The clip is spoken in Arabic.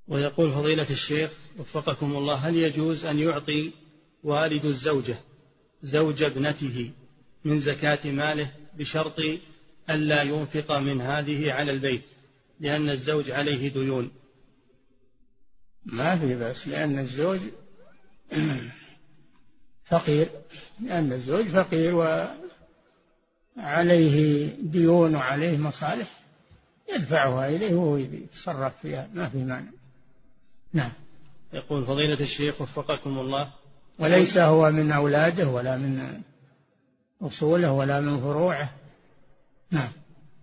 ويقول فضيلة الشيخ وفقكم الله: هل يجوز أن يعطي والد الزوجة زوج ابنته من زكاة ماله بشرط ألا ينفق من هذه على البيت لأن الزوج عليه ديون؟ ما في بأس، لأن الزوج فقير، لأن الزوج فقير وعليه ديون وعليه مصالح يدفعها إليه وهو يتصرف فيها، ما في مانع. نعم. يقول فضيلة الشيخ وفقكم الله: وليس هو من أولاده ولا من أصوله ولا من فروعه. نعم.